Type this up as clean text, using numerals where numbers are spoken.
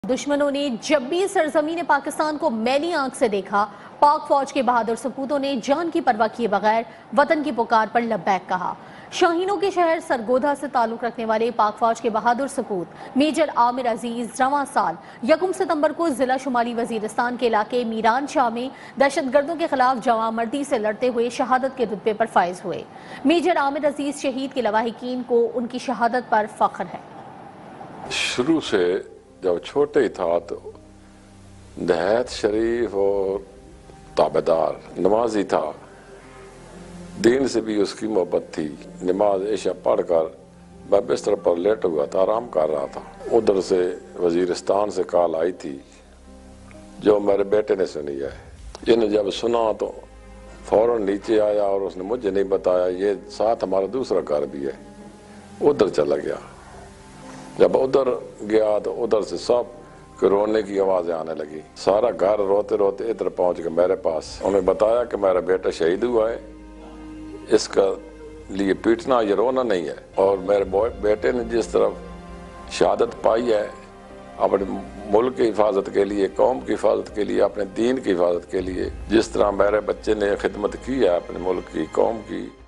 दुश्मनों ने जब भी सरजमीन पाकिस्तान को मैली आंख से देखा, पाक फौज के बहादुर सपूतों ने जान की परवाह किए बगैर वतन की पुकार पर लब्बैक कहा। शाहीनों के शहर सरगोधा से ताल्लुक रखने वाले पाक फौज के बहादुर सपूत मेजर आमिर अजीज रवां साल 1 सितंबर को जिला शुमाली वजीरिस्तान के इलाके मीरान शाह में दहशतगर्दों के खिलाफ जवामर्दी से लड़ते हुए शहादत के रुतबे पर फायज हुए। मेजर आमिर अजीज शहीद के लवाहिकीन को उनकी शहादत पर फख्र है। शुरू से जब छोटे ही था तो नहायत शरीफ और ताबेदार नमाजी था। दीन से भी उसकी मोहब्बत थी। नमाज ऐशा पढ़कर मैं बिस्तर पर लेट हुआ था, आराम कर रहा था। उधर से वजीरिस्तान से कॉल आई थी जो मेरे बेटे ने सुनी है। इन्हें जब सुना तो फौरन नीचे आया और उसने मुझे नहीं बताया, ये साथ हमारा दूसरा घर भी है। उधर चला गया। जब उधर गया तो उधर से सब रोने की आवाजें आने लगी। सारा घर रोते रोते इधर पहुंच गए मेरे पास। उन्हें बताया कि मेरा बेटा शहीद हुआ है, इसका लिए पीटना ये रोना नहीं है। और मेरे बेटे ने जिस तरफ शहादत पाई है अपने मुल्क की हिफाजत के लिए, कौम की हिफाजत के लिए, अपने दीन की हिफाजत के लिए, जिस तरह मेरे बच्चे ने खिदमत की है अपने मुल्क की, कौम की,